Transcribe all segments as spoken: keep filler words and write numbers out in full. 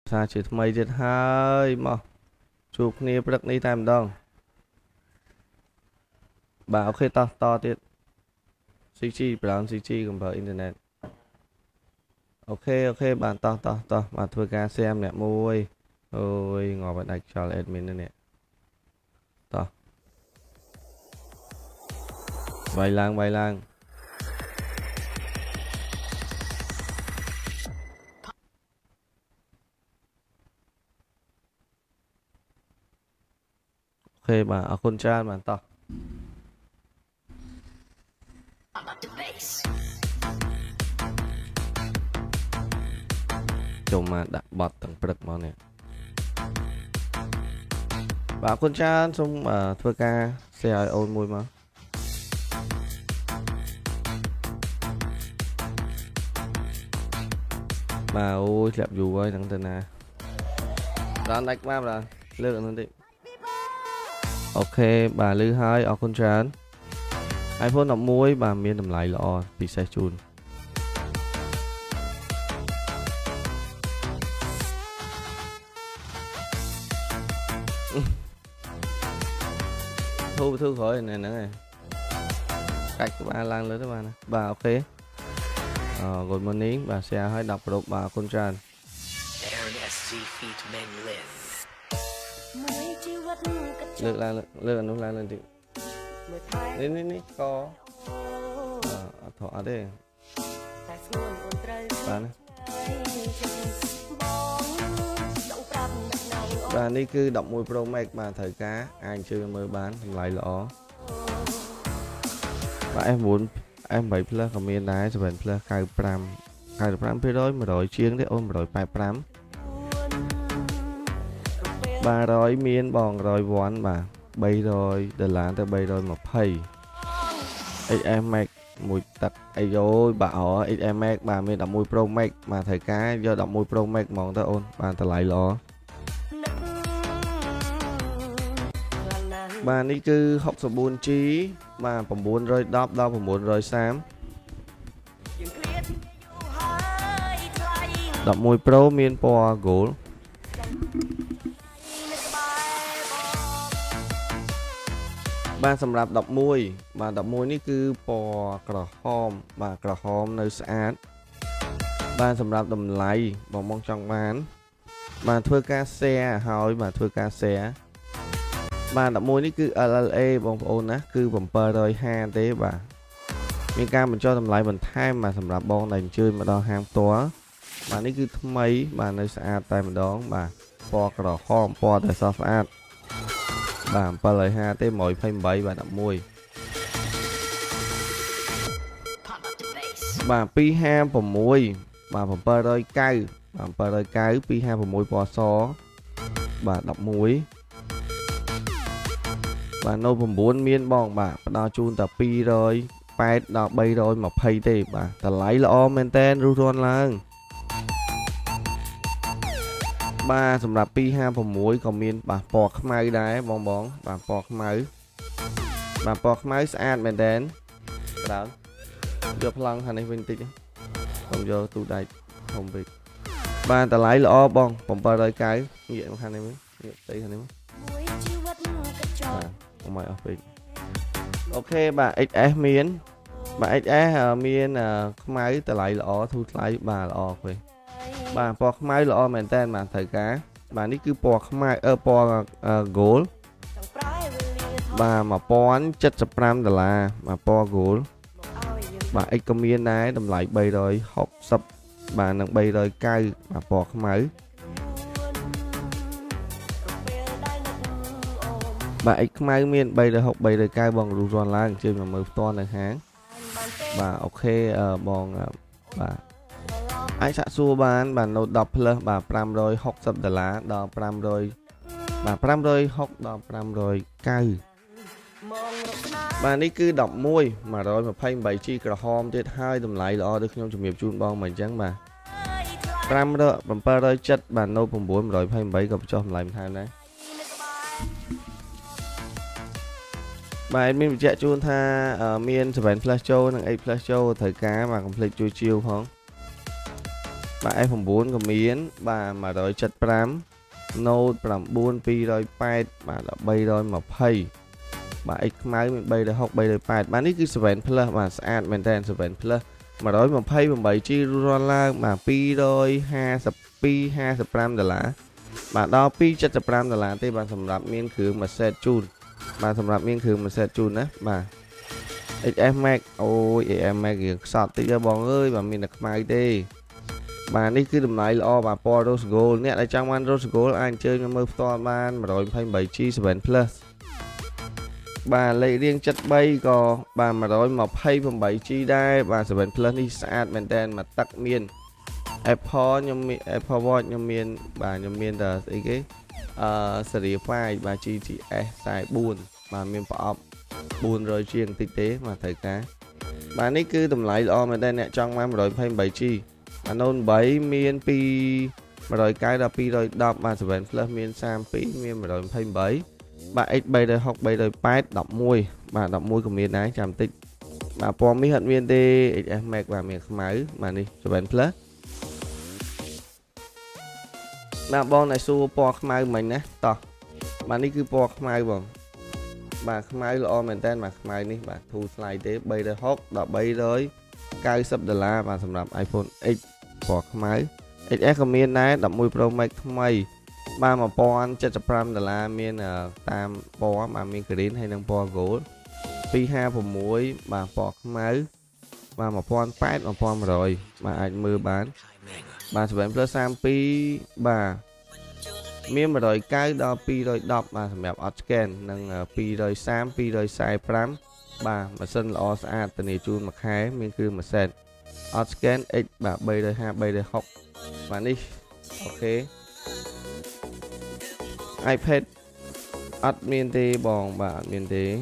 xa chỉ mây chết hơi mà chụp nia bật ní tam đong bà ok to to tiết xê giê brown xê giê còn vào internet ok ok bạn to to to mà thôi ca xem nè môi ôi ngồi bạn đặt cho admin nữa nè to vài lang vài lang ok bà ở con trai bạn to chồng mà đặt bọt tầng bật món này bà con trai xong mà thôi ca xe ai ôn mùi mà bà ôi đẹp dù ơi thằng tên à đó đánh map là lựa nó định ok bà lư hai ở con trai iPhone nằm muối bà miên nằm lại lọ bị xe chun thu thu khỏi này nữa này cách của bà lan lớn đó bà nè bà ok ờ good morning bà xe hãy đọc được bà con trai lựa lại lựa nó lại lên đi lên lên đi có ờ thọ đây bà nè vàនេះគឺmười một Pro Max បាទត្រូវការអាចជួយមើលបានតម្លៃល្អបាទ F bốn F bảy Plus ក៏មានដែរ seven Plus 95 95%một trămជាងទេអូនmột trăm tám mươi lăm ba trămមានបងmột trămវ៉ាន់បាទba trămដុល្លារទៅba trăm hai mươi ích em Max មួយទឹកអីយយបាទអូ ích em Max បាទមានmười một Pro Max បាទត្រូវការយកmười một Pro Max ហ្មងទៅអូនបានតម្លៃល្អបាទនេះគឺ64 G បាទ910ដល់930mười một Pro មានពណ៌ Gold បាទសម្រាប់mười mộtបាទmười mộtនេះគឺពណ៌ក្រហមបាទក្រហមនៅស្អាតបាទសម្រាប់តម្លៃបងបងចង់បានបាទធ្វើការ share ហើយបាទធ្វើការ shareបាទmười mộtនេះគឺ L L A បងប្អូនណាគឺbảy trămห้าสิบទេបាទមានការបញ្ចុះតម្លៃបន្ថែមបាទសម្រាប់បងដែលអញ្ជើញមកដល់ហាងផ្ទាល់បាទនេះគឺថ្មីបាទនៅស្អាតតែម្ដងបាទពណ៌ក្រហមពណ៌តែសស្អាតបាទbảy trămห้าสิบទេmột trăm hai mươi támបាទmười mộtបាទtwoห้าหกបាទbảy trăm chín mươiបាទbảy trăm chín mươi twoห้าหกពណ៌សបាទmười mộtបាទនៅ9មានបងបាទផ្ដល់ជូនតែtwo eightyដល់ba trăm twentyទេបាទតម្លៃល្អមែនតើរស់រាន់ឡើងបាទសម្រាប់twoห้าหกក៏មានបាទពណ៌ខ្មៅដែរបងបងបាទពណ៌ខ្មៅបាទពណ៌ខ្មៅស្អាតមែនតើក្រោយយកប្លង់ខាងនេះវិញតិចខ្ញុំយកទូដៃធំពេកបាទតម្លៃល្អបងbảy trăm chín mươiងាកខាងនេះវិញងាកទៅខាងនេះបាទអមអស់ពេកអូខេបាទ ích ét មានបាទ ích ét មានខ្មៅតម្លៃល្អធូរថ្លៃបាទល្អពេកបាទពណ៌ខ្មៅល្អមែនតើបាទត្រូវការបាទនេះគឺពណ៌ខ្មៅអឺពណ៌ Gold បាទmột trăm七十lămដុល្លារបាទពណ៌ Gold បាទ X ក៏មានដែរតម្លៃba trăm sáu mươiបាទនិងba trăm chín mươiបាទពណ៌ខ្មៅបាទ X ខ្មៅមានba trăm sáu mươi ba trăm chín mươiបងរស់រាន់ឡើងជើញមកមើលផ្ទាល់នៅហាងបាទអូខេបងបាទអាចសាកសួរបានបាទ Note ten Plus បាទfive hundred sixtyដុល្លារដល់five hundredបាទfive hundred sixtyដល់five hundred ninetyបាទនេះគឺeleven one twenty-eight G ក្រហមទៀតហើយតម្លៃល្អដូចខ្ញុំជំរាបជូនបងមកអញ្ចឹងបាទfive hundred seven hundred seventyបាទ Note nine one twenty-eightក៏បញ្ចុះតម្លៃបន្ថែមដែរបាទមានបញ្ជាក់ជូនថាមានseven Plus ចូលនិងeight Plus ចូលត្រូវការបាទ complete ជួយជាវផង bà ép bốn có miến bà mà rồi chật pram nô pram buôn pi rồi pet bà đã bay rồi mà pay bà x máy mình bay được học bay được pet bà ní cứ seven plus mà add maintain seven plus mà rồi mà pay bằng bảy chi rolla mà pi rồi hai sập pi hai sập pram đờ lá bà đo pi chật sập pram đờ lá thì bà sầmรับmiên khứ mà set chun bà sầmรับmiên khứ mà set chun á bà ích ép Max ôi em Max kìa sọt tí ra bóng ơi và mình được mai đi bà đi cứ đùm lại lo bà po Rose Gold nè lại trong anh Rose Gold anh chơi nó mơ to ban mà rồi phanh bảy chi seven plus bà lấy riêng chất bay có bà mà rồi mà pay from bảy chi đây bà seven plus đi sát maintain mà tắc miên Apple nhom miên Apple Watch nhom miên bà nhom miên là cái cái uh, certified bà chi chỉ e sai buồn bà miên bỏ buồn rồi chiên tinh tế mà thời cá bà ní cứ tầm lại lo mà đây nè trong mà rồi phanh bảy chi bà nôn bảy miên pi mà rồi cái là pi rồi đọc bà seven plus miên sam pi miên mà rồi phanh bảy bà x bay rồi học bay rồi pet đọc môi bà đọc môi của miên ái chạm tích bà po mi hận miên đi x mẹ bà miền máy mà đi seven plus bà bon này xua po mai mình nè to bà ní cứ po mai bằng bà máy lo mình tên mà máy ní bà thu slide tế bay rồi hot đọc bay rồi cao sub đờ la và sầmรับ iPhone X bỏ máy ích ét miên này đọc mùi Pro Max mây ba mà pon chất pram đờ la miên tam po mà miên green hay năng po gold pi hai phần muối bà bỏ máy ba mà pon pet mà pon rồi mà anh mưa bán bà sẽ bán plus sam pi bà miên mà rồi cái đó pi rồi đọc mà sầmรับodd scan năng pi rồi sam pi rồi sai pram bà mà sân lo xa từ này chun mà khai miên cư mà sen odd scan x bà bay rồi ha bay rồi học và đi ok iPad admin tê bòn bà admin tê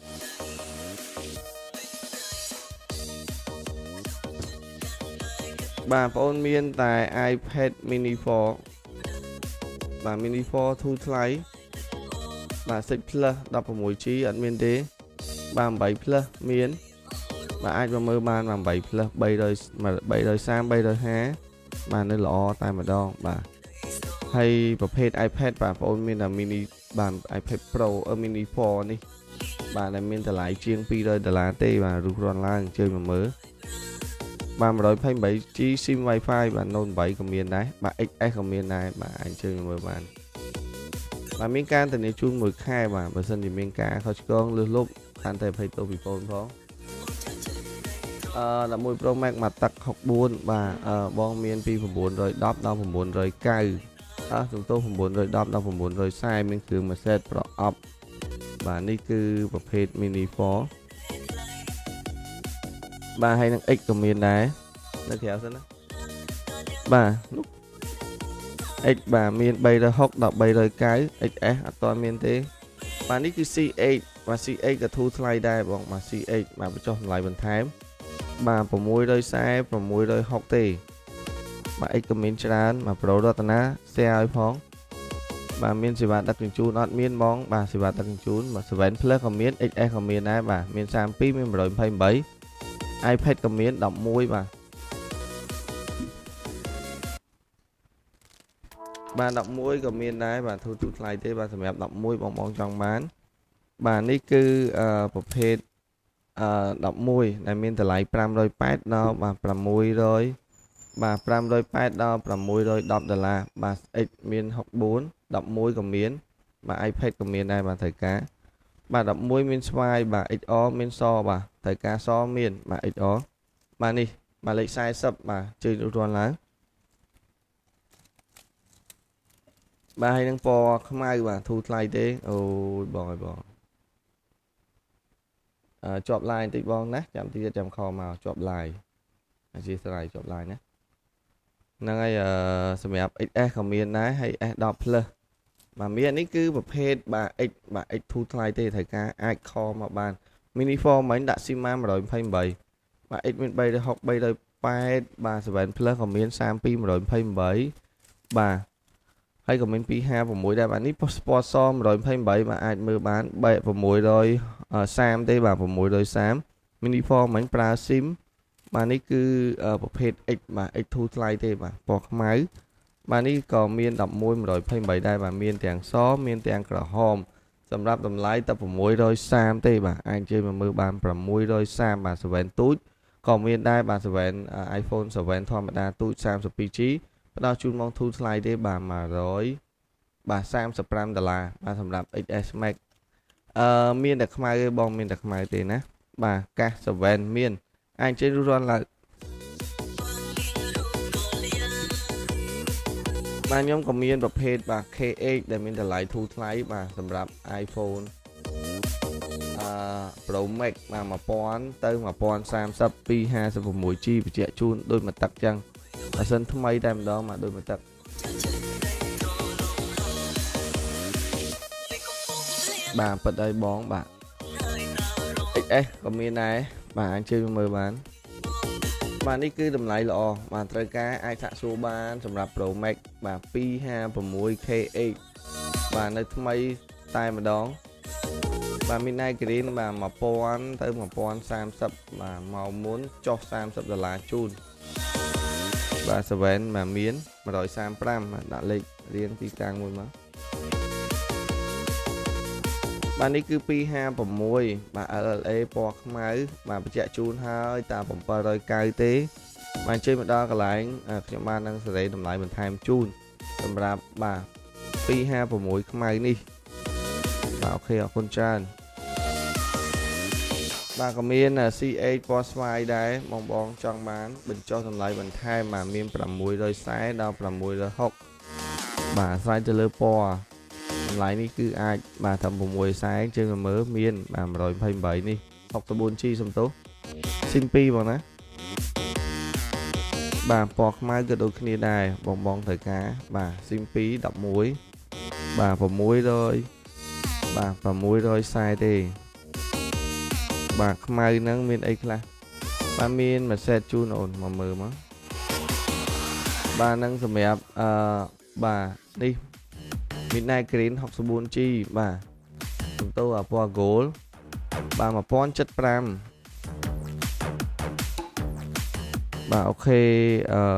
bà phone miên tại iPad mini four bà mini four thu slide bà six plus đọc vào mũi trí admin tê ba mươi bảy plus miến bà ai mà mơ ban làm bảy plus bay rồi mà bay rồi sang bay rồi há mà nơi lọ tay mà đo bà hayประเภท iPad bà phone miên là mini bàn iPad Pro ở mini four đi bà này miên lại chiên pi rồi đờ lá tê và rút ron lang chơi mà mới bà mà rồi phanh bảy chi sim wifi bà nôn bảy của miên đấy bà ích ét của miên này bà anh chơi mà mới bàn bà miên can từ này chung mười hai bà bà sân thì miên ca khó con lưu lúc anh thấy phải tôi bị phone phó ờ là mùi Pro Max mà tắc học buôn và ờ bong miên pi phần bốn rồi đop đau phần bốn rồi cay à, chúng tôi phần bốn rồi đop đau phần bốn rồi sai mình cứ mà set pro up và ní cứประเภท mini four bà hay năng x của miên đấy nó kéo xem đó bà lúc x bà miên bay ra hốc đọc bay rồi cái xs toàn miên thế bà ní cứ xê eight và xê eight là thu slide đây bọn mà xê eight mà cho lại bình thái bà bỏ môi đôi sai bỏ môi đôi học tì bà x comment trán mà pro đó ta xe ai phóng bà miên sẽ bạn đặt từng chú nó miên bóng bà sẽ bạn đặt từng chú mà sẽ bán plus comment xs comment này bà miên sam pi miên rồi phai bảy iPad comment đọc môi bà bà đọc môi comment này bà thu chút lại thế bà sẽ mẹp đọc môi bóng bóng trong bán bà ní cứ uh,ประเภทđọc uh, môi này miên từ lại pram rồi pad đó bà pram môi rồi bà pram rồi pad đó pram môi rồi đọc đờ là bà x miên học bốn đọc môi của miến bà iPad của miên này bà thời cá bà đọc môi miên swai bà xo miên so bà thời cá so miên bà xo bà đi bà lấy sai sập bà chơi được toàn láng bà hay đang po không ai bà thu lại thế ôi bò bò à, chọn line tích bong nè chạm tí chạm kho màu chọn line chỉ slide chọn line nhé năng ai xem ép xs của miền đấy hay đọc plus mà miền ấy cứ một page bà x bà x thu lại tê thầy ca ai kho mà bàn mini form mấy đã sim mà rồi phây bảy bà x miền bay được học bay được page bà sẽ bán plus của miền sam pi mà rồi phây bảy bà hay của mình pi hai và mũi đây bạn ít sport som rồi phây bảy mà ai mưa bán bệ và mũi rồi sam tê bà và mũi rồi sam mini form mấy pra sim bà ní cứ bộ phết x mà x thu slide thế bà bỏ máy bà ní có miên đập môi mà rồi phây bảy đây bà miên tiếng xó miên tiếng cỏ hòm sầm rạp tầm lái tập môi đôi sam thế bà anh chơi mà mưa bàn phẩm môi đôi sam bà sẽ vẹn túi còn miên đây bà sẽ vẹn iPhone sẽ vẹn thoa mà đa túi sam sẽ pi trí bắt đầu chun mong thu slide thế bà mà rồi bà sam sẽ pram đà la bà sầm rạp ích ét Max miên đặc mai bong miên đặc mai thế nè bà ca sẽ vẹn miên anh chơi run là bà nhóm có miênประเภท bà K eight ដែលមានតម្លៃធូរថ្លៃបាទសម្រាប់ iPhone Pro Max បាទmột nghìnទៅmột nghìn ba mươi ពីห้าสิบหก G បញ្ជាក់ជូនដូចមួយទឹកចឹងបើសិនថ្មីតែម្ដងមកដូចមួយទឹកបាទប៉ិតឲ្យបងបាទ ích ét ក៏មានដែរបាទអាចជួយមើលបានបាទនេះគឺតម្លៃល្អបាទត្រូវការអាចសាកសួរបានសម្រាប់ Pro Max បាទtwo fifty-six K eight បាទនៅថ្មីតែម្ដងបាទមាន Night Green បាទone thousandទៅone thousand thirtyបាទមកមុនចុះthirtyដុល្លារជូនបាទ seven បាទមានone thirty-fiveបាទដាក់លេខរៀងទីតាំងមួយមកបាទនេះគឺtwo fifty-sixបាទ แอล แอล เอ ពណ៌ខ្មៅបាទបញ្ជាក់ជូនហើយតាseven ninetyទេបាទជួយមកដល់កន្លែងខ្ញុំបាននឹងសេរីតម្លៃបន្ថែមជូនសម្រាប់បាទtwo fifty-sixខ្មៅនេះបាទអូខេអរគុណច្រើនបាទក៏មាន C eight ពណ៌ស្វាយដែរបងបងចង់បានបញ្ចុះតម្លៃបន្ថែមបាទមានsix fortyដល់six sixtyបាទស្វែងទៅលើពណ៌តម្លៃនេះគឺអាចបាទតាមsix fortyជើងមើលមានបាទone twenty-eightនេះsixty-four G សំទោស SIM two បងណាបាទពណ៌ខ្មៅក៏ដូចគ្នាដែរបងបងត្រូវការបាទ SIM two elevenបាទ600បាទsix fortyទេបាទខ្មៅហ្នឹងមានអីខ្លះបាទមាន message ជូនអូនមកមើលមកបាទហ្នឹងសម្រាប់អឺបាទនេះMidnight Green sixty-four G បាទសំទោសអាពណ៌ Gold បាទone thousand seventy-fiveបាទអូខេអឺ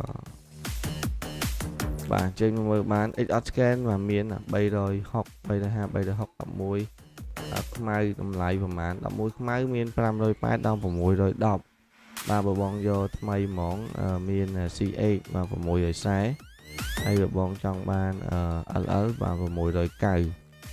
បាទចេញមកមើលបាន X out scan បាទមាន360 350 360 11ខ្មៅតម្លៃប្រហែលelevenខ្មៅមានfive eightyដល់six tenបាទបើបងយកថ្មីហ្មងមាន C eight បាទsix fortyហើយបើបងចង់បាន L L បាទsix ninety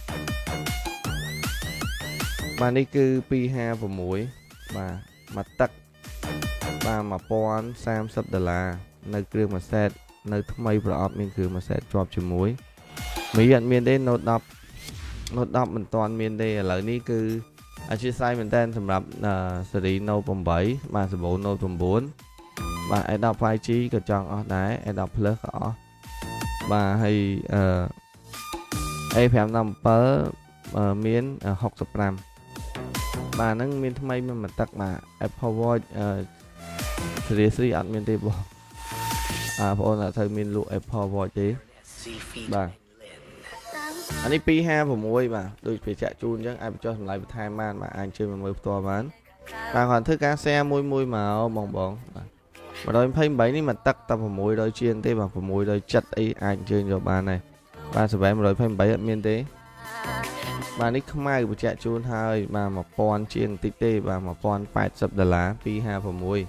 បាទនេះគឺtwo fifty-sixបាទមកទឹកបាទone thousand thirtyដុល្លារនៅគ្រឿងមួយសេតនៅថ្មីប្រអប់មានគ្រឿងមួយសេតជាប់ជាមួយមីអត់មានទេ Note ten Note tenមិនទាន់មានទេឥឡូវនេះគឺអធិស្ឋានមែនតើសម្រាប់ស៊េរី Note eight បាទសម្បូរ Note nine បាទ A ten five G ក៏ចង់អស់ដែរ A ten Plus ក៏អស់បាទហើយអឺ A five sevenមានsixty-fiveបាទហ្នឹងមានថ្មីមានមកទឹកបាទ Apple Watch អឺ Series three អត់មានទេបងអើបងប្អូនអត់ត្រូវមានលក់ Apple Watch ទេបាទអានេះtwo fifty-sixបាទដូចបញ្ជាក់ជូនអញ្ចឹងអាចបញ្ចុះតម្លៃបន្ថែមបានបាទអាចជួយមកមើលផ្ទាល់បានបាទគាត់ធ្វើការ share មួយមួយមកបងបងបាទone twenty-eightនេះមកទឹកតែsix hundredជាងទេបាទsix seventyអីអាចអញ្ជើញយកបានដែរបាទសវែនone twenty-eightអត់មានទេបាទនេះខ្មៅបញ្ជាក់ជូនហើយបាទone thousandជាងតិចទេបាទone thousand eightyដុល្លារtwo fifty-sixបាទ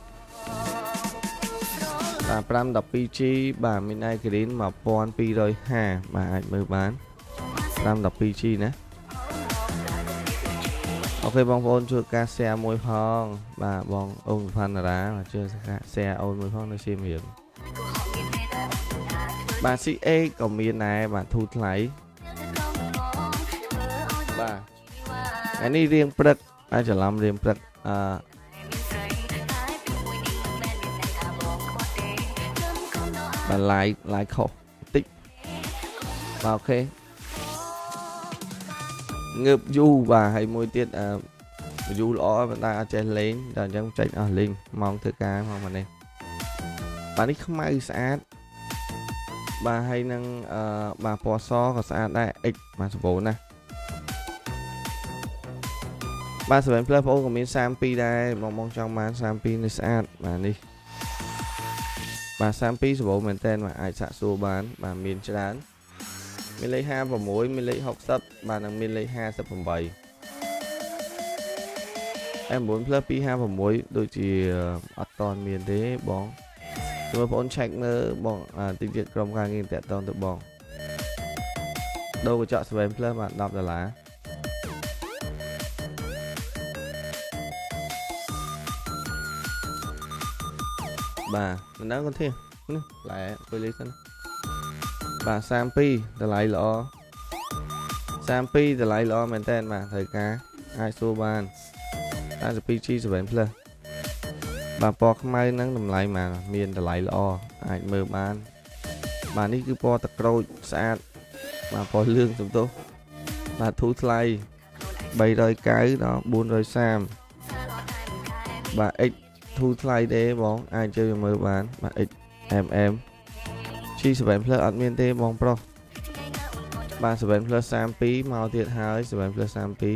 five twelve G បាទ Midnight Green one thousand two hundred fiftyបាទអាចមើលបានfive twelve G ណាអូខេបងប្អូនជួយការ share មួយផងបាទបងអូនផាន់តារាជួយ share អូនមួយផងនៅសៀមរាបបាទ C eight ក៏មានដែរបាទធូរថ្លៃបាទអានេះរៀងព្រឹកអាចច្រឡំរៀងព្រឹកអឺបាទ like like ខុសតិចបាទអូខេងើបយូរបាទហើយមួយទៀតអឺយូរល្អប៉ុន្តែអត់ចេះលេងតែអញ្ចឹងចេញអស់លេងម៉ោងធ្វើការម៉ោងម៉ានេះបាទនេះខ្មៅស្អាតបាទហើយនឹងអឺបាទពណ៌សក៏ស្អាតដែរ X បាទសម្បូរណាស់ ba seven plus បងក៏មានសាមពីរដែរបងបងចង់បានសាមពីរនេះស្អាតបាទនេះបាទសាមពីរសម្បូរមែនតើបាទអាចសាកសួរបានបាទមានច្រើនមានលេខห้าสิบหกមានលេខหกสิบបាទនឹងមានលេខห้าสิบแปด em bốn plus ពីห้าสิบหกដូចជាអត់តន់មានទេបងជួយបងប្អូន check មើលបងតិចទៀតក្រុមការងារតាក់ទងទៅបងដូរកញ្ចក់seven plus បាទដប់ដុល្លារបាទមិនដឹងគាត់ទេនេះឡែពេលលេខសិនបាទសាមពីរតម្លៃល្អសាមពីរតម្លៃល្អមែនតើបាទត្រូវការអាចសួរបានห้าสิบสอง G seven plus បាទពណ៌ខ្មៅហ្នឹងតម្លៃមកមានតម្លៃល្អអាចមើលបានបាទនេះគឺពណ៌ទឹកក្រូចស្អាតបាទពណ៌លឿងសំទោសបាទធូរថ្លៃ390ដល់bốn trăm ba mươiបាទ X ធូរថ្លៃទេបងអាចជួយមើលបានបាទ X mm G seven plus អត់មានទេបងប្រុសបាទseven plus សាមពីរមកទៀតហើយseven plus សាមពីរ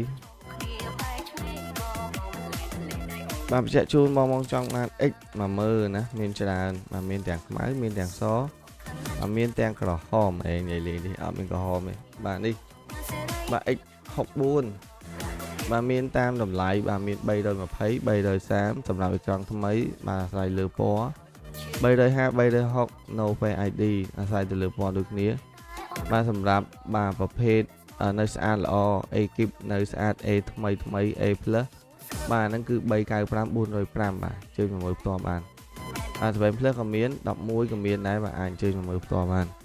បាទបញ្ជាក់ជូនបងបងចង់បាន X មកមើលណាមានច្រើនបាទមានទាំងខ្មៅមានទាំងសបាទមានទាំងក្រហមអេនិយាយលេងនេះអត់មានក្រហមទេបាទនេះបាទ X หกสิบสี่បាទមានតាមតម្លៃបាទមាន320 330សម្រាប់អេក្រង់ថ្មីបាទអាស្រ័យលើពណ៌350 360 no face ไอ ดี អាស្រ័យទៅលើពណ៌ដូចគ្នាបាទសម្រាប់បាទប្រភេទនៅស្អាតល្អ A kip នៅស្អាត A ថ្មីថ្មី A plus បាទហ្នឹងគឺ395 405បាទជួយមកមើលផ្ទាល់បានបាទseven plus ក៏មាន十一ក៏មានដែរបាទអាចជួយមកមើលផ្ទាល់បាន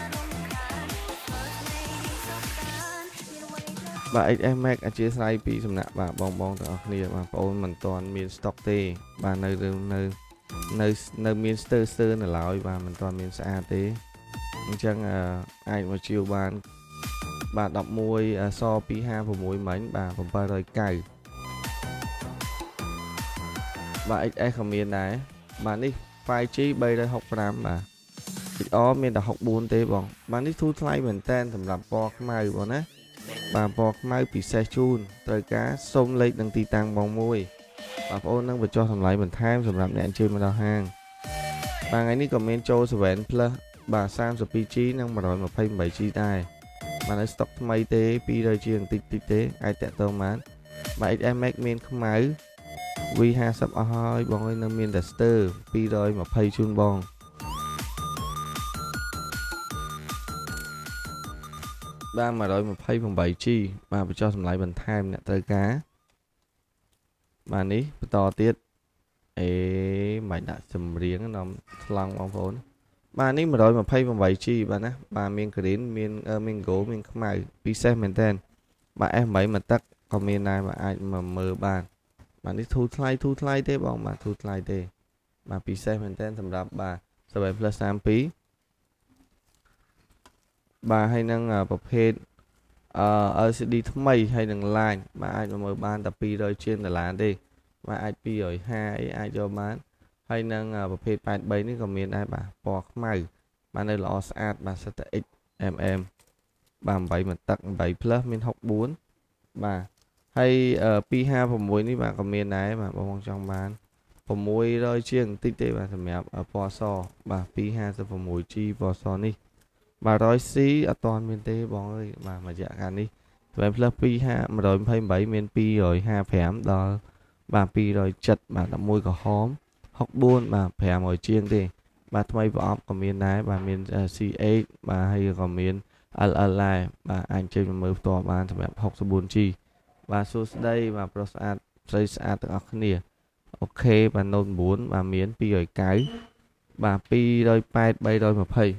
បាទ เอ็กซ์ เอ็ม Max អធិស្ឋានពីសំណាក់បាទបងបងទាំងអស់គ្នាបាទបងប្អូនមិនទាន់មាន stock ទេបាទនៅនៅនៅនៅមានស្ទើរស្ទើរនៅឡើយបាទមិនទាន់មានស្អាតទេអញ្ចឹងអាចមកជាវបានបាទ十一សពីห้าสิบหกមិញបាទbảy九၀បាទ เอ็กซ์ เอส ក៏មានដែរបាទនេះ five G ba trăm sáu mươi lămបាទ เอ็กซ์ อาร์ មានតែหกสิบสี่ទេបងបាទនេះធូរថ្លៃមែនតើសម្រាប់ពណ៌ខ្មៅបងណាបាទពណ៌ខ្មៅពិសេសជូនត្រូវការសុំលេខនិងទីតាំងបងមួយបងប្អូននឹងបញ្ចុះតម្លៃបន្ថែមសម្រាប់អ្នកអញ្ជើញមកដល់ហាងបាទថ្ងៃនេះក៏មានចូលseven plus បាទ thirty-two G និង one twenty-eight G ដែរបាទនៅ stock ថ្មីទេtwo hundred G បន្តិចតិចទេអាចតាក់ទងបានបាទ เอ็กซ์ เอ็ม Max មានខ្មៅ V ห้าสิบអស់ហើយបងអើយនៅមានតែស្ទើរtwo twentyជូនបងបាទone twenty-eight G បាទបញ្ចុះតម្លៃបន្ថែមអ្នកត្រូវការបាទនេះបន្តទៀតអេមិនដាក់ចម្រៀងនាំឆ្លងបងប្អូនបាទនេះone twenty-eight G បាទណាបាទមាន green មានមាន gold មានខ្មៅពិសេសមែនតើបាទ S 8មកទឹកក៏មានដែរបាទអាចមកមើលបានបាទនេះធូរថ្លៃធូរថ្លៃទេបងបាទធូរថ្លៃទេបាទពិសេសមែនតើសម្រាប់បាទseven plus thirty-twoបាទហើយនឹងប្រភេទអឺ แอล ซี ดี ថ្មីហើយនឹង line បាទអាចមកមើលបានតែtwo hundredជាងដុល្លារទេបាទអាចtwo fiftyអីអាចយកបានហើយនឹងប្រភេទeighty-threeនេះក៏មានដែរបាទពណ៌ខ្មៅបាទនៅល្អស្អាតបាទសិតតែ X mm បាទeightមកទឹកeight plus មានsixty-fourបាទហើយtwo fifty-sixនេះបាទក៏មានដែរបាទបងចង់បានsix hundredជាងបន្តិចទេបាទសម្រាប់ពណ៌សបាទtwo fifty-six G ពណ៌សនេះបាទone hundred C អត់ទាន់មានទេបងអើយបាទមួយរយៈកាលនេះseven plus one twenty-eightមានtwo fifty-fiveដល់បាទtwo hundred sevenបាទelevenក្រហមsixty-fourបាទfive hundredជាងទេបាទថ្មីប្រអប់ក៏មានដែរបាទមាន C eight បាទហើយក៏មាន L L ដែរបាទអាចជិះមកមើលផ្ទាល់បានសម្រាប់sixty-four G បាទសួស្ដីបាទប្រុសស្អាតស្រីស្អាតទាំងអស់គ្នាអូខេបាទ Note nine បាទមានtwo ninetyបាទtwo eighty three twenty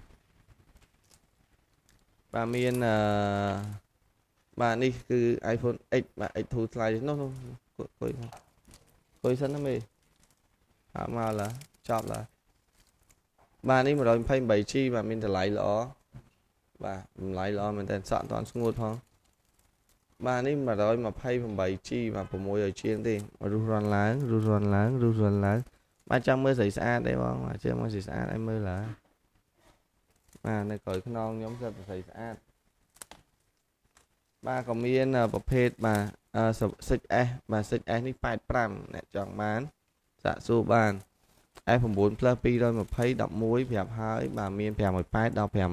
បាទមានអឺបាទនេះគឺ iPhone X បាទ X ធូរថ្លៃនោះនោះគួយគួយសិនណាមេអត់មកឡាចប់ឡាបាទនេះone twenty-eight G បាទមានតម្លៃល្អបាទតម្លៃល្អមែនតើសក់អត់ទាន់ស្ងួតផងបាទនេះone twenty-eight G បាទsix hundredជាងទេរុះរន់ឡើងរុះរន់ឡើងរុះរន់ឡើងបាទចង់មើលស្រីស្អាតទេបងបាទជឿមើលស្រីស្អាតឲ្យមើលឡើយបាទនៅក្រោយខ្នងខ្ញុំសិតស្រីស្អាត ba có miênประเภทបាទសិច S បាទសិច S នេះប៉ែតប្រាំអ្នកចង់បានសាកសួរបាន F 9 plus 220 11ប្រាប់ហើយបាទមាន580ដល់560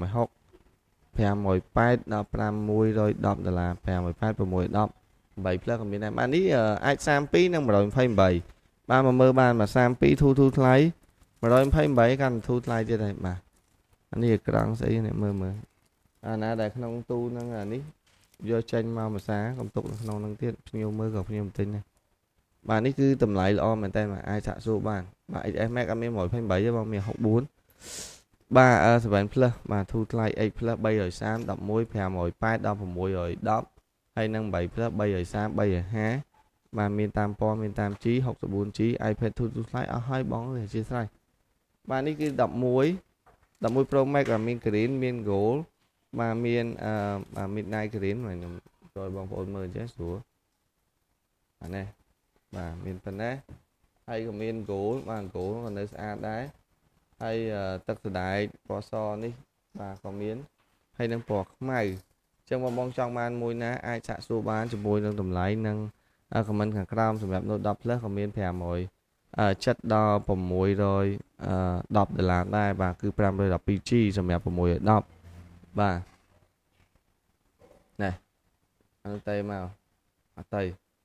580ដល់510ដុល្លារ580 610 8 plus ក៏មានដែរបាទនេះអាចសាមពីរនិង128បាទមកមើលបានបាទសាមពីរធូរធូរថ្លៃ128កាន់ធូរថ្លៃទៀតហើយបាទអានេះក្រង់ស្អីអ្នកមើលមើលអាណាដែលក្នុងទូហ្នឹងអានេះយកចេញមកភាសាកំទុកនៅក្នុងហ្នឹងទៀតភ្ញៀវមើលក៏ភ្ញៀវទិញដែរបាទនេះគឺតម្លៃល្អមែនតើបាទអាចសាកសួរបានបាទ เอ็กซ์ เอส Max អត់មាន128ទេបងមាន64បាទ seven plus បាទធូរថ្លៃ eight plus 330 11 580ដល់610ហើយនឹង8 plus 330 350បាទមានតាមពណ៌មានតាម G 64G iPad ធូរថ្លៃអស់ហើយបងអធិស្ឋានបាទនេះគឺ11 11 Pro Max មាន green មាន gold បាទមានអឺ midnight green ខ្ញុំចូលបងប្អូនមើលចេះស្រួលអានេះបាទមានប៉ុណ្ណេះហើយក៏មាន gold បាទ gold ក៏នៅស្អាតដែរហើយទឹកសដែកពណ៌សនេះបាទក៏មានហើយនឹងពណ៌ខ្មៅអញ្ចឹងបងបងចង់បានមួយណាអាចសាកសួរបានជាមួយនឹងតម្លៃនិង comment ខាងក្រោមសម្រាប់ Note 10 Plus ក៏មាន500អឺចិត្តដល់610ដុល្លារដែរបាទគឺ 512G សម្រាប់610បាទណែអត់ទៅមកអត់ទៅ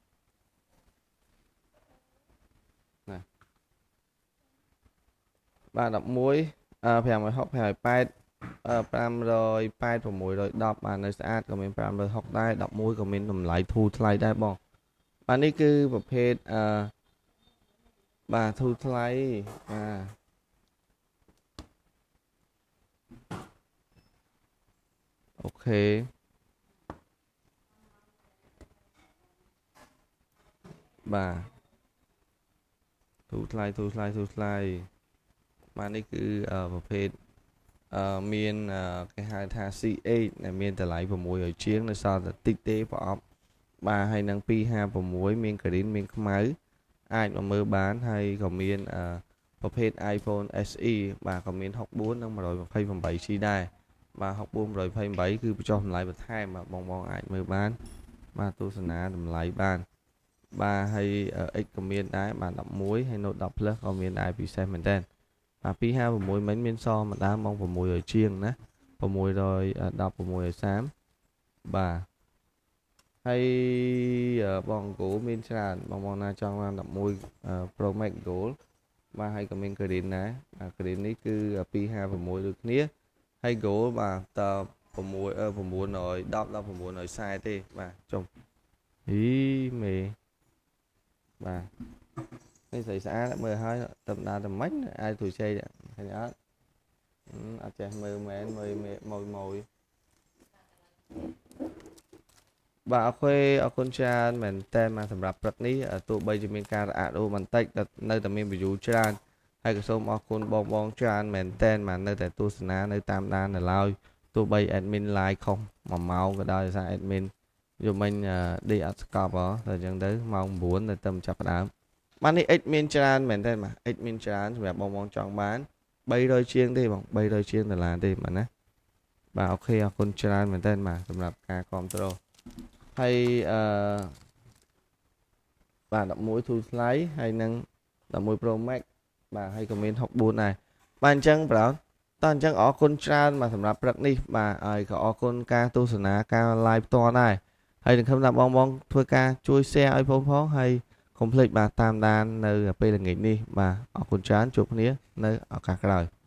ណែបាទ11អឺ560 580 580 610បាទនៅស្អាតក៏មាន560ដែរ11ក៏មានតម្លៃធូរថ្លៃដែរបងបាទនេះគឺប្រភេទអឺបាទធូរថ្លៃបាទអូខេបាទធូរថ្លៃធូរថ្លៃធូរថ្លៃបាទនេះគឺប្រភេទអឺមានគេហៅថា C eight ដែលមានតម្លៃ600ជាងនៅសល់តែតិចទេប្រអប់បាទហើយនឹង256មាន green មានខ្មៅអាចមកមើលបានហើយក៏មានប្រភេទ iPhone เอส อี បាទក៏មាន64និង 128G ដែរបាទ64 128គឺបញ្ចុះតម្លៃបន្ថែមបាទបងបងអាចមើលបានបាទទស្សនាតម្លៃបានបាទហើយ X ក៏មានដែរបាទ11ហើយ Note 10 Plus ក៏មានដែរពិសេសមែនតើបាទ256មិញមានសមម្ដងបង600ជាងណា610 630បាទហើយបងគោមានច្រើនបងបងណាចង់បាន11 Pro Max Gold បាទហើយក៏មាន green ដែរបាទ green នេះគឺ256ដូចគ្នាហើយ gold បាទត6 910ដល់940ទេបាទចុះអីមេបាទនេះស្អីស្អាតមើលហើយតំដាតែមិនអាចទូជ័យឃើញអត់អត់ចេះមើលមែនមើលម៉ួយម៉ួយបាទអូខេអរគុណច្រើនមែនតែមកសម្រាប់ព្រឹកនេះទោះបីជាមានការរអាក់រអួលបន្តិចតែនៅតែមាន view ច្រើនហើយក៏សូមអរគុណបងបងច្រើនមែនតែមកនៅតែទស្សនានៅតាមដាននៅឡើយទោះបី admin live ខុសមួយម៉ោងក៏ដោយសារ admin យកមិញដេកអត់ស្កប់ហ៎តែអញ្ចឹងទៅម៉ោង9នៅតែមិនចាប់ផ្ដើមបាទនេះ X មានច្រើនមែនទេបាទ X មានច្រើនសម្រាប់បងបងចង់បាន300ជាងទេបង300ជាងដុល្លារទេបាទណាបាទអូខេអរគុណច្រើនមែនទេបាទសម្រាប់ការគាំទ្រហើយអឺបាទ11ធូរថ្លៃហើយនឹង11 Pro Max បាទហើយក៏មាន64ដែរបាទអញ្ចឹងប្រហែលតោះអញ្ចឹងអរគុណច្រើនបាទសម្រាប់ព្រឹកនេះបាទហើយក៏អរគុណការទស្សនាការ live ផ្ទាល់ដែរហើយនឹងខ្ញុំថាបងបងធ្វើការជួយ share ឲ្យផងផងហើយកុំភ្លេចបាទតាមដាននៅពេលល្ងាចនេះបាទអរគុណច្រើនជួបគ្នានៅឱកាសក្រោយ